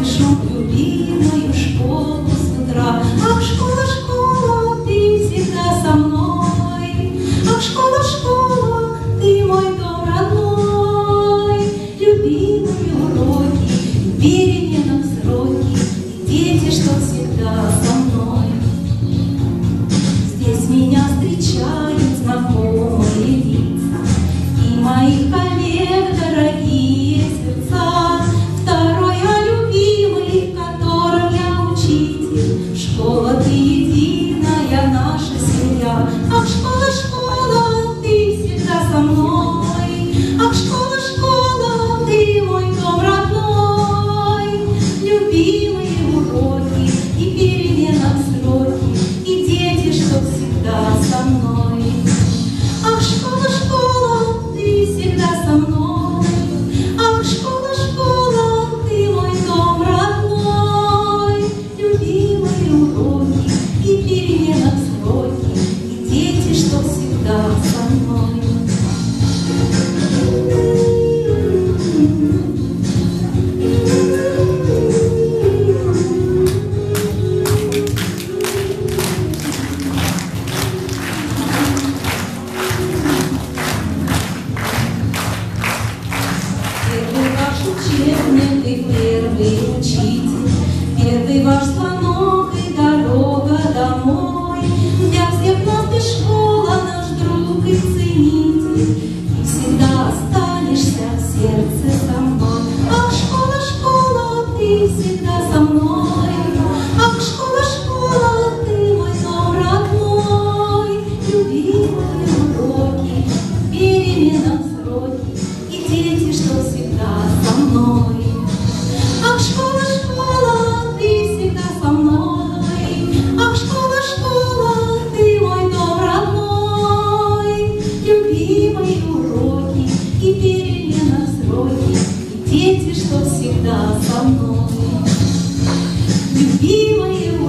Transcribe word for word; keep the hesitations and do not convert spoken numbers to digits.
слышу любимую школу с утра. Ах, школа, школа, ты всегда со мной. Ах, школа, школа, ты мой дом родной. Любимые уроки, перемены в сроки, дети, что всегда со мной. Здесь меня встречают знакомые лица и моих коллег дорогие сердца. Второй, а любимый, которым я учитель. Школа, ты единая наша семья. Ах, школа, школа, ты всегда со мной. Ах, школа, школа, ты мой дом родной. Любимые уроки и перемена в сроки, и дети, что всегда со мной. Ах, школа, школа, ты всегда со мной. Ах, школа, школа, ты мой дом родной. Любимые уроки и перемена в сроки, и дети, что всегда со мной. Первый ваш учебник и первый учитель, первый ваш звонок и дорога домой. Для всех нас ты школа, наш друг и ценитель, и всегда останешься в сердце со мной. Ах, школа, школа, ты всегда со мной. Ах, школа, школа, ты мой дом родной. Любимые уроки, перемена в сроки, и дети, что всегда со мной. Ах, школа, школа, ты всегда со мной. Ах, школа, школа, ты мой дом родной. Любимые уроки и перемена в сроки, и дети, что всегда со мной. Любимые